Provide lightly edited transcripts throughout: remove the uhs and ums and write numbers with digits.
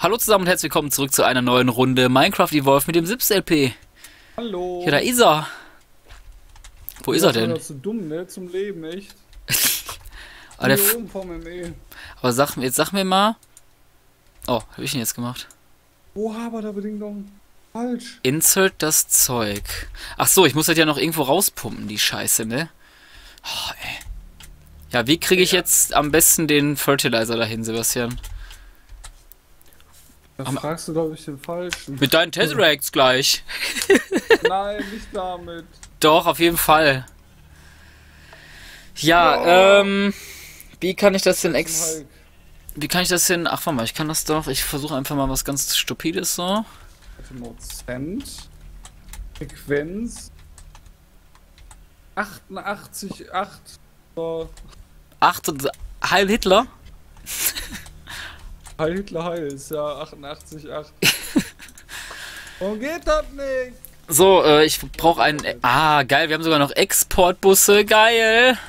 Hallo zusammen und herzlich willkommen zurück zu einer neuen Runde Minecraft Evolved mit dem Sips-LP. Hallo. Ja, da ist er. Wo ist er denn? Das ist so dumm, ne? Zum Leben, echt. Aber, Hier oben vom ME. aber jetzt sag mir mal. Oh, hab ich ihn jetzt gemacht? Oha, aber da Bedingung. Falsch. Insert das Zeug. Ach so, ich muss das ja noch irgendwo rauspumpen, die Scheiße, ne? Oh, ey. Ja, wie kriege ich jetzt am besten den Fertilizer dahin, Sebastian? Da fragst du, glaube ich, den Falschen. Mit deinen Tesseracts gleich. Nein, nicht damit. Doch, auf jeden Fall. Ja, wie kann ich das denn Wie kann ich das denn... Ach, warte mal, ich kann das doch... Ich versuche einfach mal was ganz Stupides so. Prozent. Frequenz. 88,8. So. 8 und... Heil Hitler? Heil Hitler Heil ist ja 88,8. Warum geht das nicht? So, ich brauche einen... Ah, geil, wir haben sogar noch Exportbusse. Geil!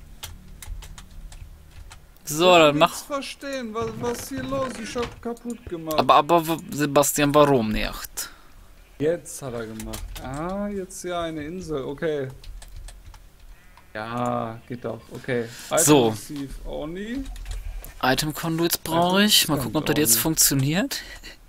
So, dann mach... Verstehen, was ist hier los? Ich hab kaputt gemacht. Aber Sebastian, warum nicht? Jetzt hat er gemacht. Ah, jetzt ja eine Insel, okay. Ja, geht doch, okay. So. Only. Item Conduits brauche ich. Mal gucken, ob das jetzt funktioniert.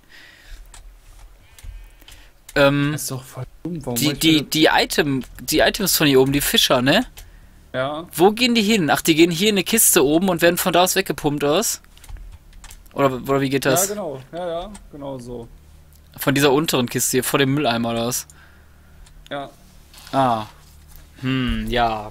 Das ist doch voll dumm. Warum Die Items von hier oben, die Fischer, ne? Ja. Wo gehen die hin? Ach, die gehen hier in eine Kiste oben und werden von da aus weggepumpt aus? Oder wie geht das? Ja, genau. Ja, genau so. Von dieser unteren Kiste hier, vor dem Mülleimer oder was? Ja. Ah. Ja.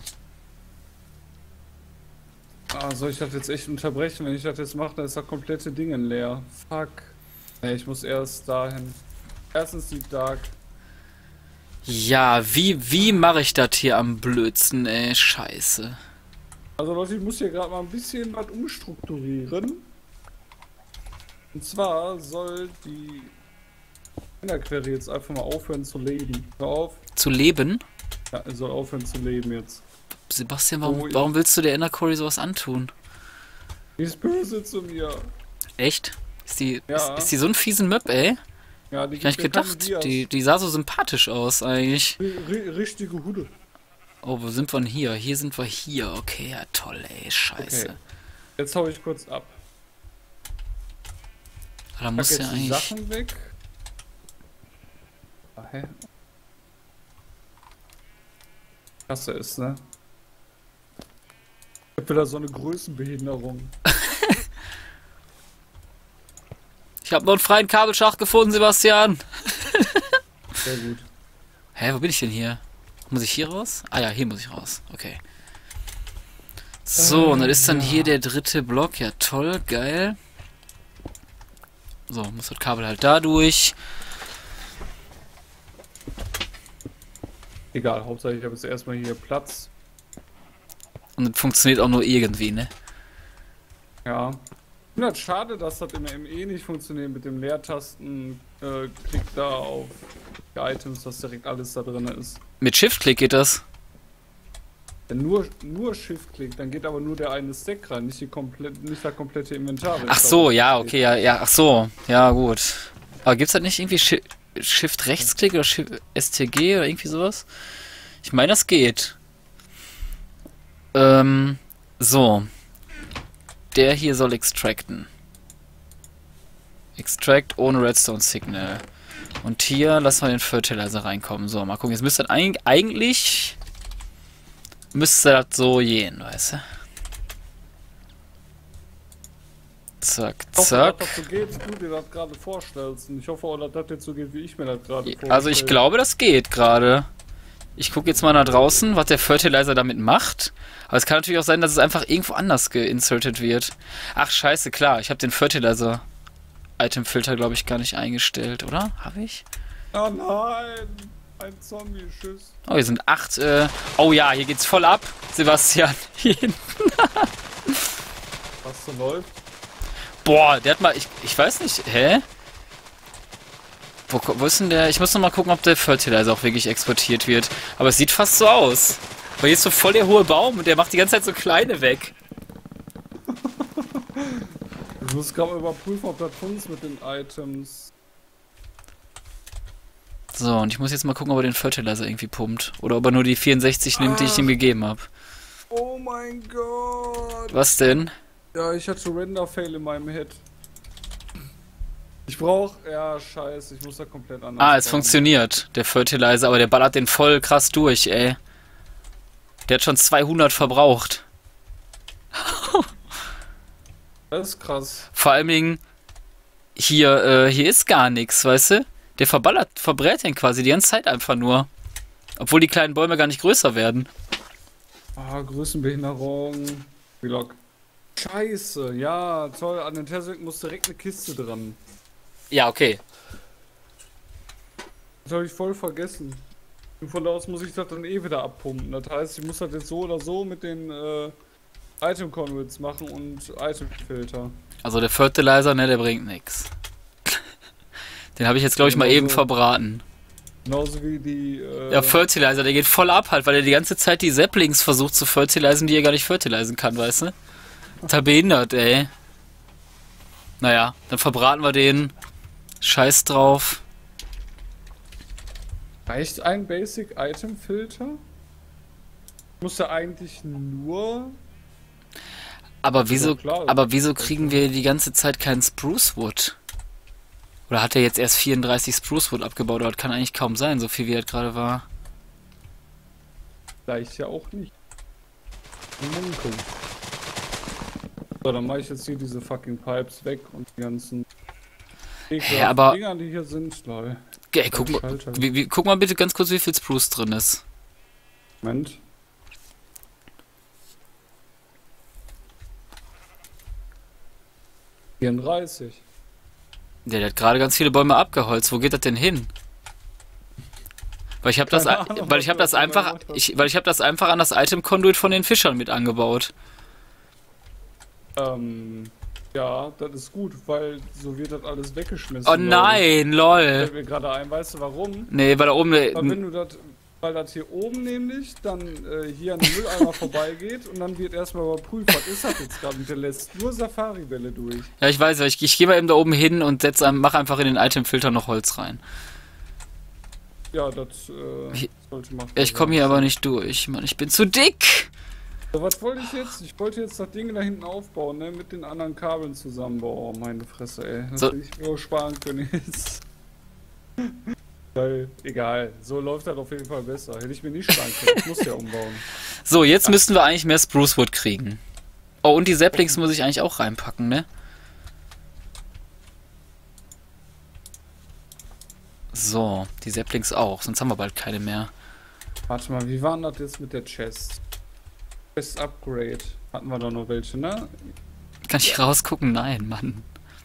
Ah, soll ich das jetzt echt unterbrechen? Wenn ich das jetzt mache, dann ist das komplette Ding leer. Fuck. Nee, ich muss erst dahin. Erstens die Dark. Ja, wie mache ich das hier am blödsten, ey? Scheiße. Also Leute, ich muss hier gerade mal ein bisschen was umstrukturieren. Und zwar soll die Enderquery jetzt einfach mal aufhören zu leben. Hör auf. Zu leben? Ja, er soll aufhören zu leben jetzt. Sebastian, warum willst du der Endercory sowas antun? Die ist böse zu mir. Echt? Ist die so ein fiesen Möb, ey? Ja, die ich hab nicht gedacht. Die sah so sympathisch aus, eigentlich. Richtige Hude. Oh, wo sind wir denn hier? Hier sind wir hier. Okay, ja toll, ey. Scheiße. Okay. Jetzt hau ich kurz ab. Da muss ja eigentlich... Die Sachen weg. Ah, hä? Klasse ist, ne? Ich hab wieder so eine Größenbehinderung. Ich habe noch einen freien Kabelschacht gefunden, Sebastian. Sehr gut. Hä, wo bin ich denn hier? Muss ich hier raus? Ah ja, hier muss ich raus. Okay. So, und dann ist dann hier der dritte Block. Ja, toll, geil. So, muss das Kabel halt da durch. Egal, Hauptsache ich habe jetzt erstmal hier Platz. Und das funktioniert auch nur irgendwie, ne? Ja. Ich finde das schade, dass das im ME nicht funktioniert mit dem Leertasten. Klick da auf die Items, dass direkt alles da drin ist. Mit Shift-Klick geht das? Wenn nur Shift-Klick, dann geht aber nur der eine Stack rein, nicht das komplette Inventar. Ach so, ja, okay, ja, ach so, ja, gut. Aber gibt's halt nicht irgendwie Shift-Rechtsklick oder STG oder irgendwie sowas? Ich meine, das geht. So. Der hier soll extracten. Extract ohne Redstone Signal. Und hier lassen wir den Fertilizer reinkommen. So, mal gucken. Jetzt müsste das eigentlich... Müsste das so gehen, weißt du? Zack, zack. Ich hoffe, dass das so geht, wie du dir das gerade vorstellst. Und ich hoffe auch, dass das jetzt so geht, wie ich mir das gerade vorstelle. Also ich glaube, das geht gerade. Ich gucke jetzt mal nach draußen, was der Fertilizer damit macht. Aber es kann natürlich auch sein, dass es einfach irgendwo anders geinsertet wird. Ach scheiße, klar. Ich habe den Fertilizer-Item-Filter, glaube ich, gar nicht eingestellt, oder? Habe ich? Oh nein! Ein Zombie-Schiss. Oh, hier sind 8. Oh ja, hier geht's voll ab, Sebastian. Hier hinten. Was so läuft? Boah, der hat mal... Ich weiß nicht. Hä? Wo ist denn der? Ich muss noch mal gucken, ob der Fertilizer auch wirklich exportiert wird. Aber es sieht fast so aus. Weil hier ist so voll der hohe Baum und der macht die ganze Zeit so kleine weg. Ich muss gerade mal überprüfen, ob das funzt mit den Items. So, und ich muss jetzt mal gucken, ob er den Fertilizer irgendwie pumpt. Oder ob er nur die 64 nimmt, die ich ihm gegeben habe. Oh mein Gott. Was denn? Ja, ich hatte Render-Fail in meinem Head. Ich brauch... Ja, scheiße, ich muss da komplett anders Ah, es bauen. funktioniert, der Fertilizer, aber der ballert den voll krass durch, ey. Der hat schon 200 verbraucht. Das ist krass. Vor allen Dingen, hier ist gar nichts, weißt du? Der verbrät den quasi die ganze Zeit einfach nur. Obwohl die kleinen Bäume gar nicht größer werden. Ah, Größenbehinderung. Vlog. Scheiße, ja, toll. An den Tesseract muss direkt eine Kiste dran. Ja, okay. Das habe ich voll vergessen. Und von da aus muss ich das dann eh wieder abpumpen. Das heißt, ich muss das jetzt so oder so mit den Item Conduits machen und Item Filter. Also der Fertilizer, ne, der bringt nix. Den habe ich jetzt, glaube ich, mal eben verbraten. Genauso wie die. Ja, Fertilizer, der geht voll ab halt, weil er die ganze Zeit die Saplings versucht zu fertilisen, die er gar nicht fertilisen kann, weißt du? Total behindert, ey. Naja, dann verbraten wir den. Scheiß drauf. Reicht ein Basic Item Filter? Muss ja eigentlich nur. Aber wieso, Ja, klar. aber wieso kriegen wir die ganze Zeit keinen Spruce Wood? Oder hat er jetzt erst 34 Spruce Wood abgebaut? Aber das kann eigentlich kaum sein, so viel wie er gerade war. Reicht ja auch nicht. Munkeln. So, dann mache ich jetzt hier diese fucking Pipes weg und die ganzen aber- Dinger, die hier sind. Lol. Ey, guck mal, guck mal bitte ganz kurz, wie viel Spruce drin ist. Moment. ...34. Der hat gerade ganz viele Bäume abgeholzt. Wo geht das denn hin? Weil ich habe das, Keine Ahnung, weil ich habe was das du da einfach, gemacht hast. weil ich habe das einfach an das Item Conduit von den Fischern mit angebaut. Ja, das ist gut, weil so wird das alles weggeschmissen. Oh nein, lol. Fällt mir gerade ein, weißt du warum? Nee, weil da oben. Weil wenn du das, weil das hier oben nämlich dann hier an den Mülleimer vorbeigeht und dann wird erstmal überprüft, was ist das jetzt gerade und der lässt nur Safari-Bälle durch. Ja, ich weiß, ich gehe mal eben da oben hin und mach einfach in den Item-Filter noch Holz rein. Ja, das sollte machen. Ich komme hier aber nicht durch, Mann. Ich bin zu dick. So, was wollte ich jetzt? Ich wollte jetzt das Ding da hinten aufbauen, ne? Mit den anderen Kabeln zusammen. Boah, meine Fresse, ey. Das So. hätte ich nur sparen können jetzt. Weil, egal. So läuft das auf jeden Fall besser. Hätte ich mir nicht sparen können. Ich muss ja umbauen. So, jetzt müssten wir eigentlich mehr Spruce Wood kriegen. Oh, und die Saplings muss ich eigentlich auch reinpacken, ne? So, die Saplings auch, sonst haben wir bald keine mehr. Warte mal, wie war denn das jetzt mit der Chest? Chest Upgrade. Hatten wir da noch welche, ne? Kann ich rausgucken? Nein, Mann.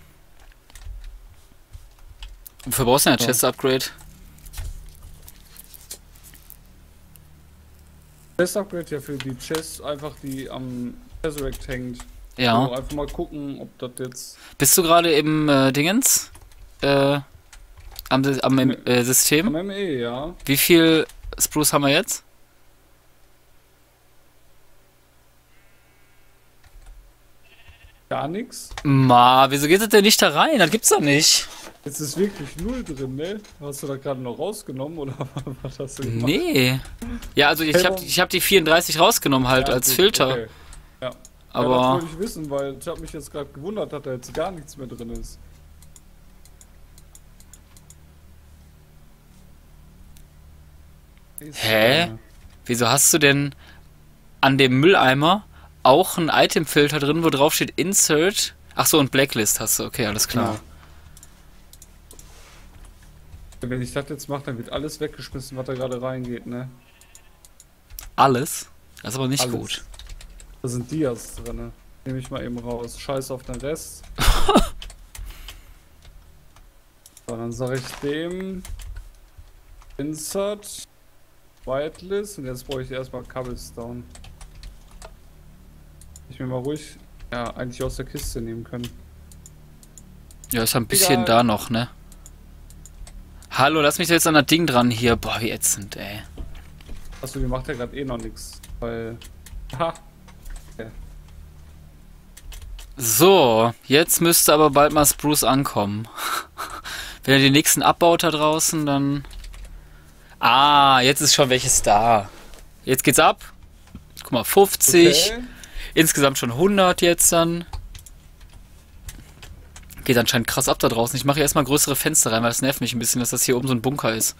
Wofür brauchst du denn ein So. Chest-Upgrade? Chest Upgrade ja für die Chest, einfach die am Tesseract hängt. Ja. So, einfach mal gucken, ob das jetzt... Bist du gerade im Dingens? Am System? Am ME, ja. Wie viel Spruce haben wir jetzt? Gar nichts. Wieso geht das denn nicht da rein? Das gibt's doch nicht. Jetzt ist wirklich 0 drin, ne? Hast du da gerade noch rausgenommen oder was hast du gemacht? Nee. Ja, also Hey, ich hab die 34 rausgenommen halt Ja, als gut, Filter. okay. Ja. Ja, das Aber wollte ich wissen, weil ich habe mich jetzt gerade gewundert, dass da jetzt gar nichts mehr drin ist. Hä? Wieso hast du denn an dem Mülleimer auch einen Itemfilter drin, wo drauf steht Insert? Ach so, und Blacklist hast du. Okay, alles klar. Ja. Wenn ich das jetzt mache, dann wird alles weggeschmissen, was da gerade reingeht, ne? Alles? Das ist aber nicht Alles. gut. Da sind Dias drin. Nehme ich mal eben raus. Scheiß auf den Rest. So, dann sage ich dem Insert Whitelist und jetzt brauche ich erstmal Cobblestone. Ich mir mal ruhig eigentlich aus der Kiste nehmen können. Ja, ist ein bisschen Egal. da noch, ne? Hallo, lass mich da jetzt an das Ding dran hier. Boah, wie ätzend, ey. Achso, die macht ja gerade eh noch nichts, weil... Ha! Okay. So, jetzt müsste aber bald mal Spruce ankommen. Wenn er den nächsten abbaut da draußen, dann... Ah, jetzt ist schon welches da. Jetzt geht's ab. Guck mal, 50. Okay. Insgesamt schon 100 jetzt dann. Geht anscheinend krass ab da draußen. Ich mache hier erstmal größere Fenster rein, weil das nervt mich ein bisschen, dass das hier oben so ein Bunker ist.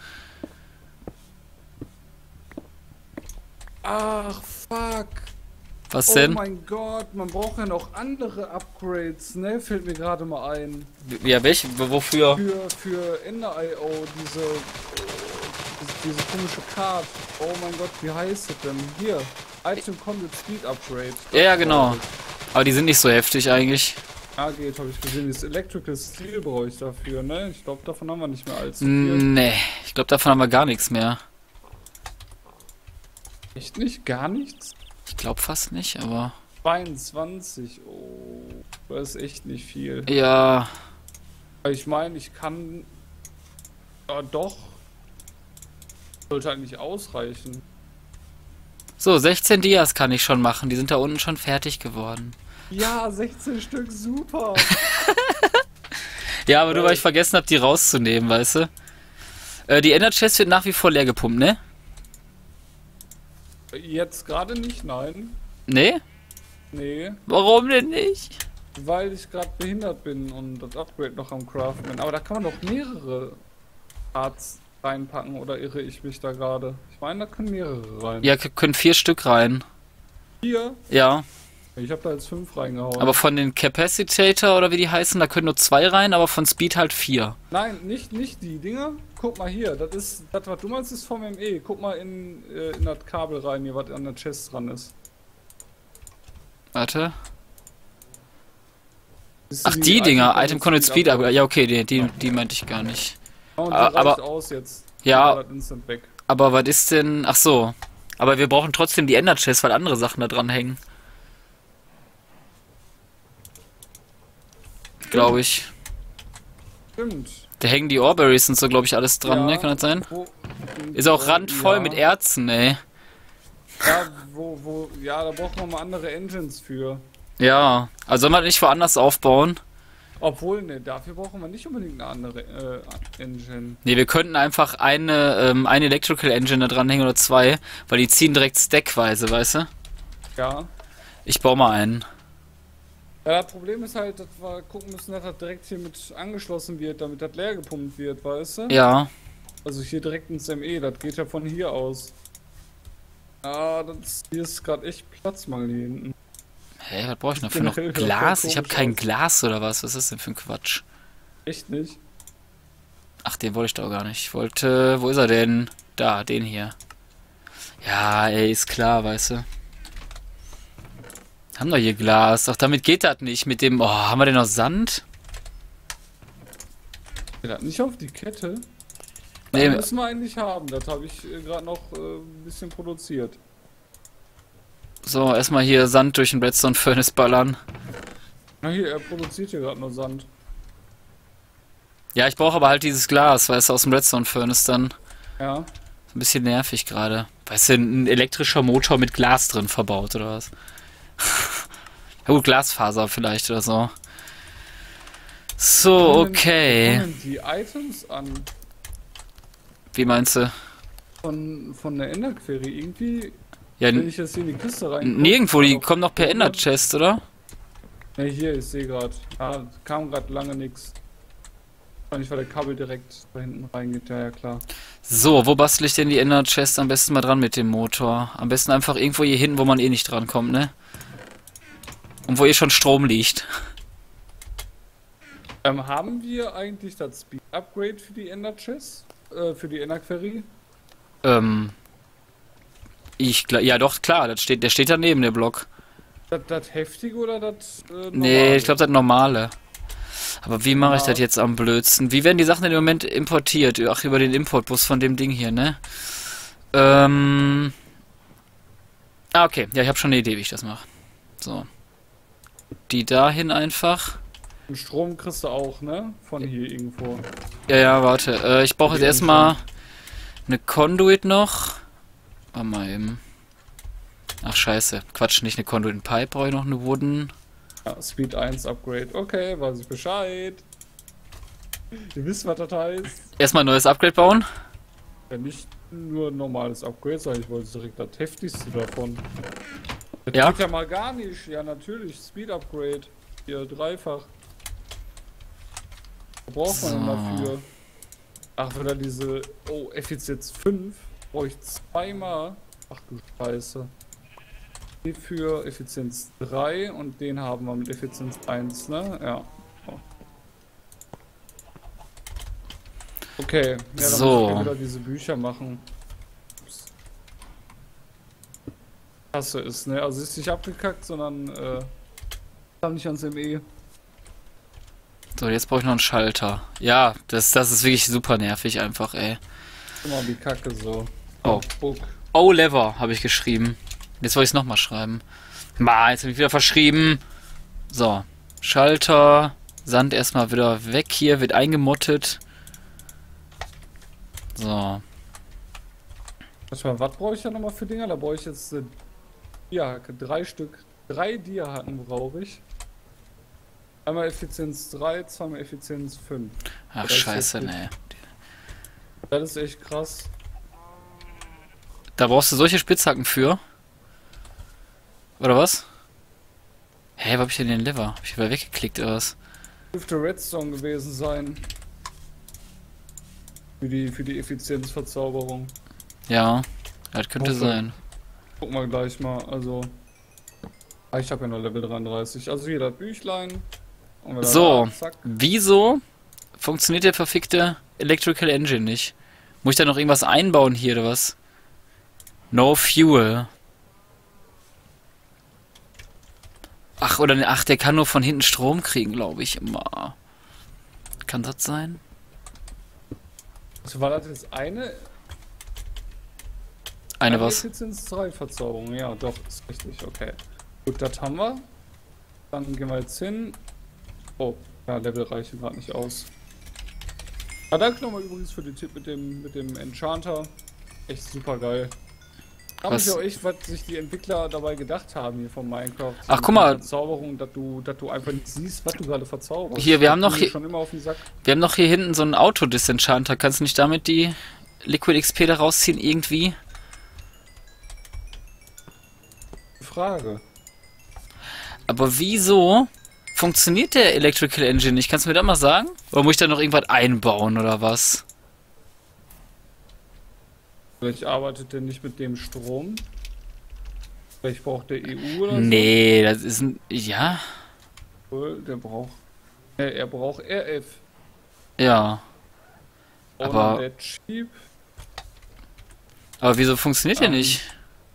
Ach, fuck. Was Oh denn? mein Gott, man braucht ja noch andere Upgrades, ne? Fällt mir gerade mal ein. Ja, welche? Wofür? Für Ender.io, diese komische Card. Oh mein Gott, wie heißt es denn? Hier, Item Conduit Speed Upgrade. Ja, genau. Aber die sind nicht so heftig eigentlich. Ja, geht, habe ich gesehen. Das Electrical Steel brauche ich dafür, ne? Ich glaube, davon haben wir nicht mehr allzu viel. Nee, ich glaube, davon haben wir gar nichts mehr. Echt nicht? Gar nichts? Ich glaube fast nicht, aber... 22, oh, das ist echt nicht viel. Ja, Ich meine, ich kann... Ja, doch. Sollte eigentlich ausreichen. so, 16 Dias kann ich schon machen. Die sind da unten schon fertig geworden. Ja, 16 Stück, super. Ja, aber nur weil ich vergessen habe, die rauszunehmen, weißt du? Die Ender Chest wird nach wie vor leer gepumpt, ne? Jetzt gerade nicht, nein. Nee? Nee, Warum denn nicht? weil ich gerade behindert bin und das Upgrade noch am Craften bin. Aber da kann man doch mehrere Parts reinpacken, oder irre ich mich da gerade? Ich meine, da können mehrere rein. Ja, können 4 Stück rein. Hier? Ja, Ich habe da jetzt 5 reingehauen. aber von den Capacitator oder wie die heißen, da können nur 2 rein, aber von Speed halt 4. Nein, nicht die Dinger. Guck mal hier, das ist, das was du meinst, ist vom ME. Guck mal in das Kabel rein, hier, was an der Chest dran ist. Warte. Siehst du Ach, die Dinger, Item Conduit Speed, Upgrade? aber ja, okay, die meinte ich gar nicht. Oh, und die aber- reicht aus jetzt. Ja. Das Instant weg. Aber was ist denn... Ach so. Aber wir brauchen trotzdem die Ender Chest, weil andere Sachen da dran hängen. Glaube ich. Stimmt. Da hängen die Orberries und so, glaube ich, alles dran, Ja, ne? Kann das sein? Wo, Ist auch randvoll ja. mit Erzen, ey. Ja, ja, da braucht man mal andere Engines für. Ja. Also soll man nicht woanders aufbauen? Obwohl, ne, dafür brauchen wir nicht unbedingt eine andere Engine. Ne, wir könnten einfach eine Electrical Engine da dranhängen oder 2, weil die ziehen direkt stackweise, weißt du? Ja. Ich baue mal einen. Ja, das Problem ist halt, dass wir gucken müssen, dass das direkt hier mit angeschlossen wird, damit das leer gepumpt wird, weißt du? Ja. Also hier direkt ins ME, das geht ja von hier aus. Ah, hier ist gerade echt Platzmangel hier hinten. Hä, was brauche ich noch für noch Generell voll Glas? Ich habe komisch kein aus. Glas oder was? Was ist das denn für ein Quatsch? Echt nicht? Ach, den wollte ich doch gar nicht. Ich wollte... Wo ist er denn? Da, den hier. Ja, ey, ist klar, weißt du. Haben wir hier Glas. Doch damit geht das nicht. Mit dem... Oh, haben wir denn noch Sand? Ja, nicht auf die Kette. Nee, Das müssen wir eigentlich haben. Das habe ich gerade noch ein bisschen produziert. so, erstmal hier Sand durch den Redstone Furnace ballern. Na hier, er produziert hier gerade nur Sand. Ja, ich brauche aber halt dieses Glas, weißt du, aus dem Redstone Furnace dann. Ja. Ein bisschen nervig gerade. Weißt du, ein elektrischer Motor mit Glas drin verbaut, oder was? Ja gut, Glasfaser vielleicht oder so. So, okay. Kommen die Items an Wie meinst du? von der Enderquery irgendwie? Ja, Wenn ich jetzt hier in die Kiste rein. nirgendwo, die kommen noch per Ender Chest, oder? Ja, hier, ich sehe gerade. Ja, kam gerade lange nichts. Wahrscheinlich, weil der Kabel direkt da hinten reingeht. Ja, ja, klar. So, wo bastel ich denn die Ender Chest am besten mal dran mit dem Motor? Am besten einfach irgendwo hier hinten, wo man eh nicht dran kommt, ne? Und wo eh schon Strom liegt. Haben wir eigentlich das Speed Upgrade für die Ender Chest? Für die Ender Query? Ja doch, klar, der steht daneben, der Block. Das heftige oder das Nee, ich glaube das normale. Aber wie mache ich Ja. das jetzt am blödsten? Wie werden die Sachen denn im Moment importiert? Ach, über den Importbus von dem Ding hier, ne? Ah, okay. Ja, ich habe schon eine Idee, wie ich das mache. So. Die dahin einfach. Und Strom kriegst du auch, ne? Von hier irgendwo. Ja, warte. Ich brauche jetzt Okay, erstmal eine Conduit noch. Warte mal eben. Ach, scheiße. Quatsch, nicht eine Conduit, ein Pipe brauche ich noch, eine Wooden. Ja, Speed 1 Upgrade. Okay, weiß ich Bescheid. Ihr wisst, was das heißt. Erstmal ein neues Upgrade bauen. Ja, nicht nur ein normales Upgrade, sondern ich wollte direkt das heftigste davon. Das Ja. geht ja mal gar nicht. Ja, natürlich. Speed Upgrade. Hier, dreifach. Was braucht man denn dafür? Ach, wieder diese... Oh, Effizienz 5. Brauche ich zweimal. Ach du Scheiße. Die für Effizienz 3 und den haben wir mit Effizienz 1, ne? Ja. Oh. Okay, ja, dann So. muss ich wieder diese Bücher machen. Ups. Hasse ist, ne? Also ist nicht abgekackt, sondern kam nicht ans ME. So, jetzt brauche ich noch einen Schalter. Ja, das ist wirklich super nervig einfach, ey. Guck mal, wie kacke so. Oh. Book. Oh, Lever habe ich geschrieben. Jetzt wollte ich es nochmal schreiben. Jetzt habe ich wieder verschrieben. So, Schalter. Sand erstmal wieder weg hier, wird eingemottet. So. Warte mal, was brauche ich da nochmal für Dinger? Da brauche ich jetzt Dia-Hacke, 3 Stück. 3 Dia-Hacken brauche ich. Einmal Effizienz 3, zweimal Effizienz 5. Ach, Das ist scheiße, heftig. nee. Das ist echt krass. Da brauchst du solche Spitzhacken für. Oder was? Hä, wo hab ich denn den Lever? Hab ich wieder weggeklickt oder was? Dürfte Redstone gewesen sein. Für die Effizienzverzauberung. Ja, das könnte Hoffe. sein. Guck mal gleich mal, also. Ich habe ja noch Level 33. Also hier das Büchlein. Und wieder So, da, zack. wieso funktioniert der verfickte Electrical Engine nicht? Muss ich da noch irgendwas einbauen hier oder was? No Fuel. Ach, der kann nur von hinten Strom kriegen, glaube ich immer. Kann das sein? Also war das jetzt eine Eine was? Effizienz 3 Verzauberung? Ja, doch, ist richtig, okay. Gut, das haben wir. Dann gehen wir jetzt hin. Oh, ja, Level reichen gerade nicht aus. Ah, danke nochmal übrigens für den Tipp mit dem Enchanter. Echt super geil. Habe Was? ich auch echt, was sich die Entwickler dabei gedacht haben hier von Minecraft. Ach, Mit guck mal. der Verzauberung, dass du einfach nicht siehst, was du gerade verzauberst. Hier, wir haben Das noch ging mir hier- schon immer auf den Sack. Wir haben noch hier hinten so einen Autodisenchanter. Kannst du nicht damit die Liquid XP da rausziehen irgendwie? Frage. Aber wieso funktioniert der Electrical Engine nicht? Kannst du mir das mal sagen? Oder muss ich da noch irgendwas einbauen oder was? Vielleicht arbeitet der nicht mit dem Strom. Vielleicht braucht der EU oder Nee, das ist ein... Ja? so. Der braucht. Er braucht RF. Ja. Oder Aber- der Chip. Aber wieso funktioniert der nicht?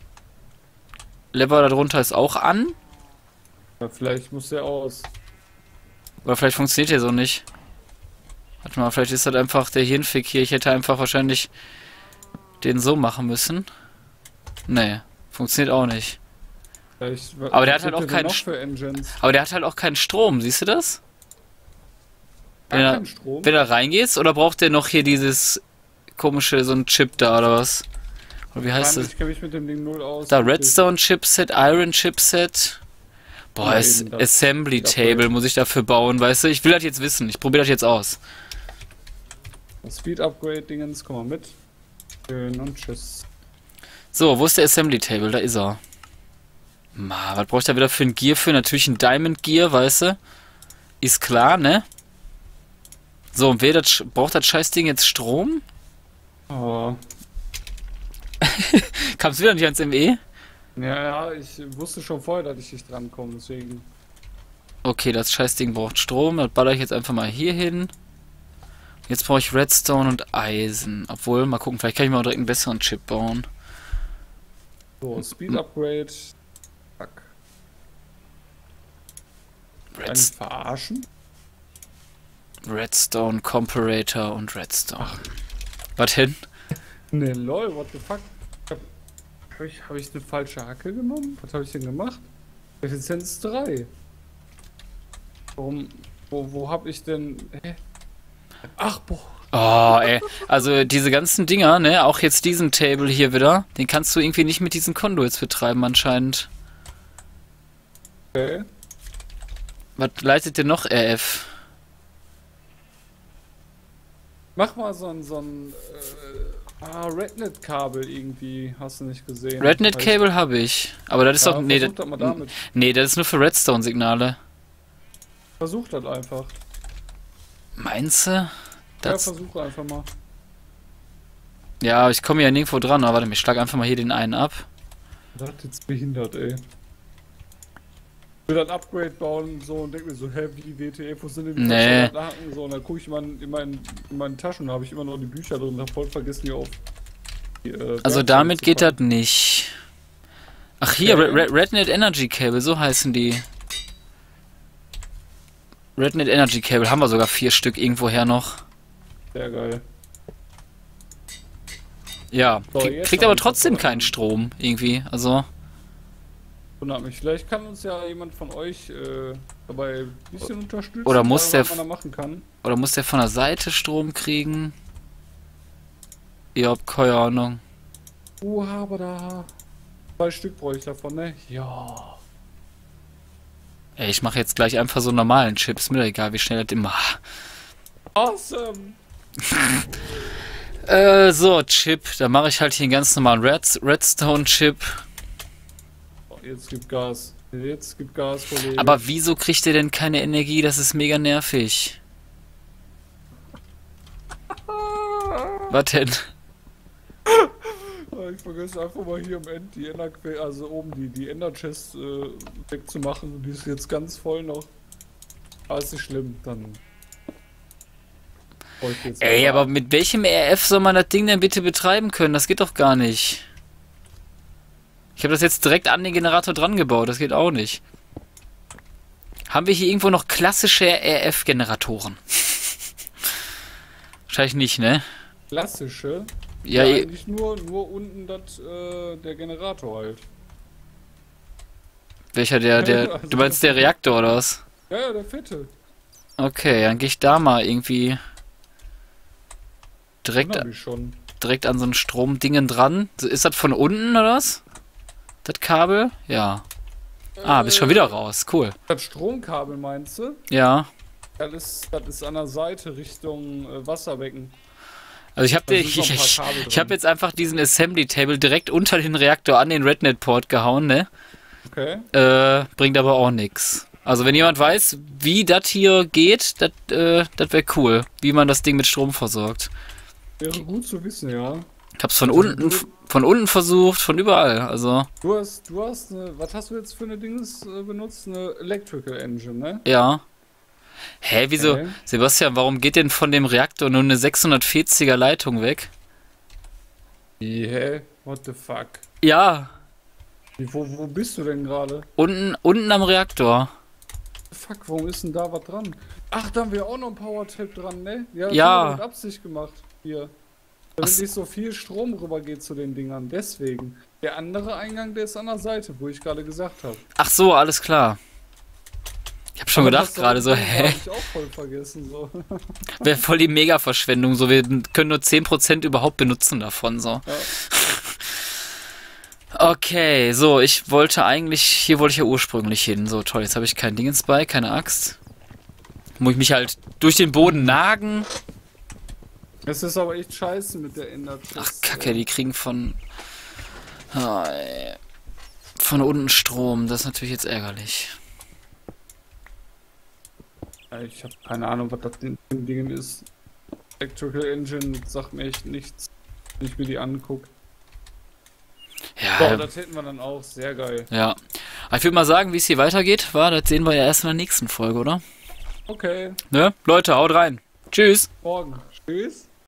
Lever darunter ist auch an? Ja, vielleicht muss der aus. Oder vielleicht funktioniert der so nicht. Warte mal, vielleicht ist das einfach der Hirnfick hier. Ich hätte einfach wahrscheinlich den so machen müssen. Nee, funktioniert auch nicht. Vielleicht, Aber der was hat halt gibt auch denn keinen noch Sch- für Engines. Aber der hat halt auch keinen Strom, siehst du das? Gar Wenn er- keinen Strom. Wenn er reingehst, oder braucht der noch hier dieses komische, so ein Chip da oder was? Oder wie heißt Mann, das? ich kenne mich mit dem Ding null aus. Da Redstone Chipset, Iron Chipset. Boah, Ja, es eben das. Assembly Das Table Upgrade. muss ich dafür bauen, weißt du? Ich will das jetzt wissen. Ich probiere das jetzt aus. Das Speed Upgrade Dingens, komm mal mit. Schön und tschüss. So, wo ist der Assembly Table? Da ist er. Was brauche ich da wieder für ein Gear für? Natürlich ein Diamond Gear, weißt du? Ist klar, ne? So, und braucht das Scheißding jetzt Strom? Oh. Kam's wieder nicht ans ME? Ja, ich wusste schon vorher, dass ich nicht drankomme, deswegen. Okay, das Scheißding braucht Strom. Das baller ich jetzt einfach mal hier hin. Jetzt brauche ich Redstone und Eisen. Obwohl, mal gucken, vielleicht kann ich mal direkt einen besseren Chip bauen. So, Speed Upgrade. Fuck. Einen Redst verarschen? Redstone, Comparator und Redstone. Was hin? Ne, lol, what the fuck? Hab ich eine falsche Hacke genommen? Was habe ich denn gemacht? Effizienz 3. Warum? Wo hab ich denn. Hä? Ach, boah. Oh, ey. Also diese ganzen Dinger, ne, auch jetzt diesen Table hier wieder, den kannst du irgendwie nicht mit diesen Conduits betreiben anscheinend. Okay. Was leitet denn noch RF? Mach mal so ein Rednet-Kabel irgendwie, hast du nicht gesehen. Rednet-Cable habe ich. Aber das ist Ja, doch. Nee, versuch das mal damit. nee, das ist nur für Redstone-Signale. Versuch das einfach. Meinst du? Ja, Das, versuch einfach mal. ja, ich komme ja nirgendwo dran. Aber warte, ich schlag einfach mal hier den einen ab. Das ist jetzt behindert, ey. Ich will ein Upgrade bauen und so und denke mir so, hä, wie WTF, wo sind denn die Nee. Haken? So, und dann gucke ich in meinen Taschen, da habe ich immer noch die Bücher drin, hab voll vergessen, hier auf die, Also Werkzeuge damit zu geht das packen. nicht. Ach hier, Okay. Rednet Energy Cable, so heißen die. Rednet Energy Cable haben wir sogar 4 Stück irgendwoher noch. Sehr geil. Ja, So, jetzt kriegt haben aber wir trotzdem das keinen Strom irgendwie. Also, Wundert mich. Vielleicht kann uns ja jemand von euch dabei ein bisschen unterstützen, Oder muss was der man da machen kann. oder muss der von der Seite Strom kriegen? Ja, keine Ahnung. Aber da 2 Stück brauche ich davon, ne? Ja. Ey, ich mache jetzt gleich einfach so einen normalen Chip. Ist mir doch egal, wie schnell das immer. Awesome. So, Chip. Da mache ich halt hier einen ganz normalen Redstone-Chip. Oh, jetzt gibt Gas. Jetzt gibt Gas, Kollege. Aber wieso kriegt der denn keine Energie? Das ist mega nervig. Was denn? Ich vergesse einfach mal hier am Ende die Enderquelle, also oben die Ender-Chest wegzumachen und die ist jetzt ganz voll noch. Aber ist nicht schlimm, dann. brauche ich jetzt Ey, weiter aber ab. mit welchem RF soll man das Ding denn bitte betreiben können? Das geht doch gar nicht. Ich habe das jetzt direkt an den Generator dran gebaut. Das geht auch nicht. Haben wir hier irgendwo noch klassische RF-Generatoren? Wahrscheinlich nicht, ne? Klassische. Ja, Ja, eigentlich nur unten der Generator halt. welcher der... Du meinst der Reaktor oder was? Ja, der fette. Okay, dann gehe ich da mal irgendwie direkt, Hab ich schon. direkt an so ein Stromdingen dran. Ist das von unten oder was? Das Kabel? Ja. Ah, bist schon wieder raus. Cool. Das Stromkabel meinst du? Ja. Das ist an der Seite Richtung Wasserbecken. Also ich habe Da sind noch ein paar Kabel ich hab drin. jetzt einfach diesen Assembly Table direkt unter den Reaktor an den Rednet Port gehauen, ne? Okay. Bringt aber auch nix. Also wenn jemand weiß, wie das hier geht, das wäre cool, wie man das Ding mit Strom versorgt. Wäre gut zu wissen, ja. Ich hab's von unten versucht, von überall. Also Du hast was hast du jetzt für eine Dinges benutzt? Eine Electrical Engine, ne? ja. Hä, wieso? Okay. Sebastian, warum geht denn von dem Reaktor nur eine 640er Leitung weg? Hä? What the fuck? Ja, Wo bist du denn gerade? unten am Reaktor. Fuck, warum ist denn da was dran? Ach, da haben wir auch noch ein Power-Tape dran, ne? Ja, das Ja. haben wir mit Absicht gemacht. Hier. Damit Ach. nicht so viel Strom rüber geht zu den Dingern. Deswegen. Der andere Eingang, der ist an der Seite, wo ich gerade gesagt habe. Ach so, alles klar. Ich hab schon gedacht gerade so, hä? Hab ich auch voll vergessen, so. Wäre voll die Mega-Verschwendung, so wir können nur 10% überhaupt benutzen davon, so. Ja. Okay, so, hier wollte ich ja ursprünglich hin. So, toll, jetzt habe ich kein Dingens bei, keine Axt. Muss ich mich halt durch den Boden nagen. Es ist aber echt scheiße mit der Ender-Chest. Ach, Kacke, die kriegen von unten Strom, das ist natürlich jetzt ärgerlich. Ich habe keine Ahnung, was das für ein Ding ist. Electrical Engine sagt mir echt nichts, wenn ich mir die angucke. Ja, So, das hätten wir dann auch. Sehr geil. ja. Aber ich würde mal sagen, wie es hier weitergeht, das sehen wir ja erst in der nächsten Folge, oder? Okay, Ne? Leute, haut rein. Tschüss. morgen. Tschüss.